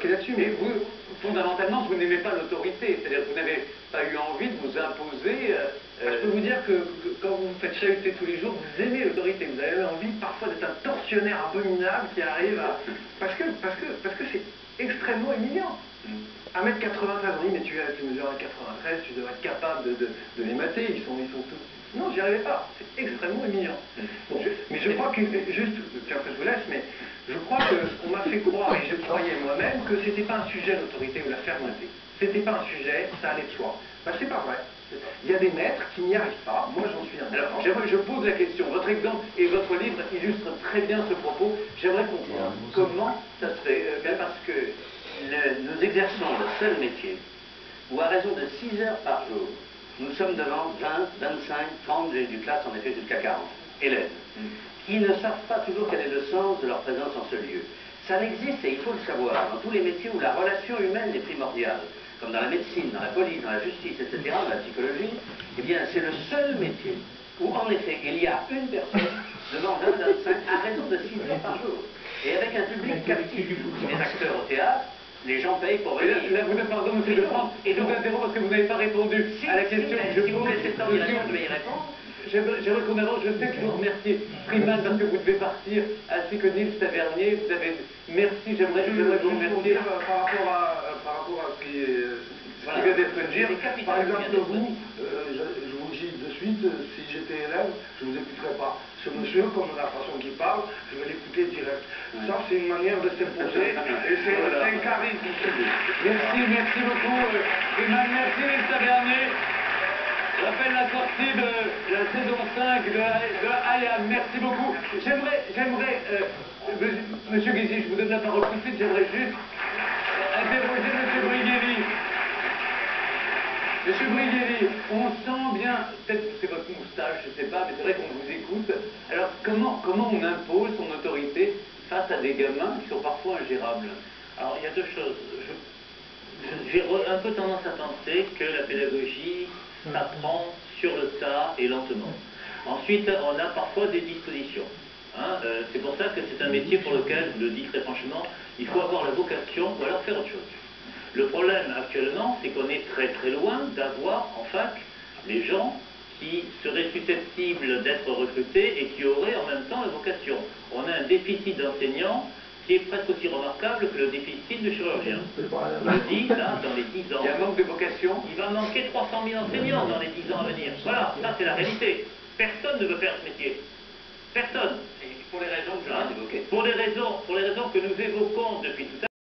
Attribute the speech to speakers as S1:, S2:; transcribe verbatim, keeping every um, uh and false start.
S1: bloqué là-dessus.
S2: Mais vous, fondamentalement, vous n'aimez pas l'autorité, c'est-à-dire que vous n'avez pas eu envie de vous imposer. Euh,
S1: euh... Je peux vous dire que, que quand vous vous faites chahuter tous les jours, vous aimez l'autorité. Vous avez envie parfois d'être un tortionnaire abominable qui arrive à... Parce que parce que parce que c'est extrêmement humiliant. un mètre quatre-vingt-treize, oui, mais tu, tu mesures un mètre quatre-vingt-treize, tu dois être capable de, de, de les mater, ils sont, ils sont tous... Non, j'y arrivais pas, c'est extrêmement humiliant. Bon, je, mais je crois que, juste, puis après je vous laisse, mais je crois qu'on m'a fait croire, et je croyais moi-même, que c'était pas un sujet l'autorité ou la fermeté. C'était pas un sujet, ça allait de soi. Ben, c'est pas vrai. Il y a des maîtres qui n'y arrivent pas, moi j'en suis un.
S2: Alors, j'aimerais, je pose la question, votre exemple et votre livre illustrent très bien ce propos. J'aimerais comprendre comment ça se fait, euh,
S3: mais parce que le, nous exerçons le seul métier où à raison de six heures par jour, nous sommes devant vingt, vingt-cinq, trente, j'ai du classe en effet jusqu'à quarante élèves, mm. qui ne savent pas toujours quel est le sens de leur présence en ce lieu. Ça n'existe, et il faut le savoir, dans tous les métiers où la relation humaine est primordiale, comme dans la médecine, dans la police, dans la justice, et cetera, dans la psychologie, eh bien c'est le seul métier où en effet il y a une personne devant vingt, vingt-cinq à raison de six heures par jour. Et avec un public captif, les acteurs au théâtre, les gens payent pour venir.
S2: Là, vous êtes, pardon, monsieur Lefranc, et je vous interromps parce que vous n'avez pas répondu
S3: si,
S2: à la
S3: si,
S2: question
S3: si,
S2: que je
S3: si vous
S2: pose.
S3: laissez le temps, je vais y répondre.
S2: J'aimerais qu'on avance, je sais que je vous remercie Freeman parce que vous devez partir, ainsi que Nils Tavernier, vous avez... Merci, j'aimerais vous remercier.
S1: Par rapport à, par rapport à ce qui est...
S2: Voilà. Vient d'être dire,
S1: par exemple, vous, euh, je, je vous dis de suite, si j'étais élève, je ne vous écouterais pas. Ce monsieur, comme la façon qu'il parle, je vais l'écouter direct. Ouais. Ça, c'est une manière de s'imposer, et c'est voilà. un charisme.
S2: Merci, merci beaucoup, Freeman, merci Nils Tavernier. Je rappelle la sortie de la saison cinq de, de I Am. Merci beaucoup. J'aimerais, j'aimerais, euh, monsieur Guézy, je vous donne la parole tout de suite, j'aimerais juste interroger monsieur Briguelli. Monsieur Briguelli, on sent bien, peut-être que c'est votre moustache, je ne sais pas, mais c'est vrai qu'on vous écoute. Alors, comment, comment on impose son autorité face à des gamins qui sont parfois ingérables?
S4: Alors, il y a deux choses. J'ai un peu tendance à penser que la pédagogie s'apprend sur le tas et lentement. Ensuite, on a parfois des dispositions. Hein, euh, c'est pour ça que c'est un métier pour lequel, je le dis très franchement, il faut avoir la vocation ou alors faire autre chose. Le problème actuellement, c'est qu'on est très très loin d'avoir en fac les gens qui seraient susceptibles d'être recrutés et qui auraient en même temps la vocation. On a un déficit d'enseignants qui est presque aussi remarquable que le déficit de chirurgiens. On le dit, là, dans les dix ans.
S2: Il y a un manque de vocation.
S4: Il va manquer trois cent mille enseignants dans les dix ans à venir. Voilà, ça c'est la réalité. Personne ne veut faire ce métier. Personne.
S3: Et pour les raisons que je viens d'évoquer.
S4: Pour les raisons, pour les raisons que nous évoquons depuis tout à l'heure.